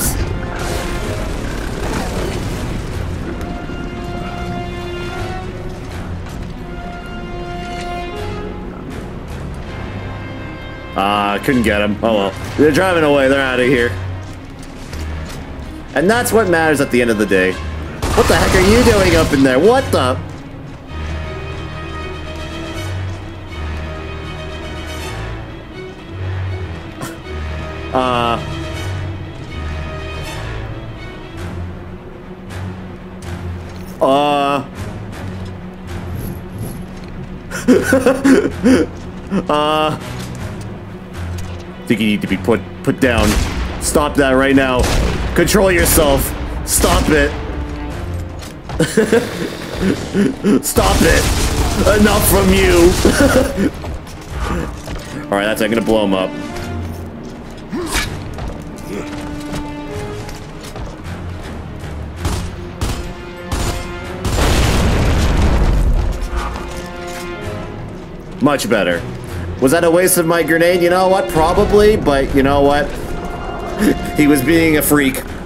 Nice. Couldn't get him. Oh well. They're driving away. They're out of here. And that's what matters at the end of the day. What the heck are you doing up in there? What the? I think you need to be put down. Stop that right now. Control yourself. Stop it. Stop it. Enough from you. Alright, that's it. I'm gonna blow him up. Much better. Was that a waste of my grenade? You know what? Probably, but you know what? He was being a freak.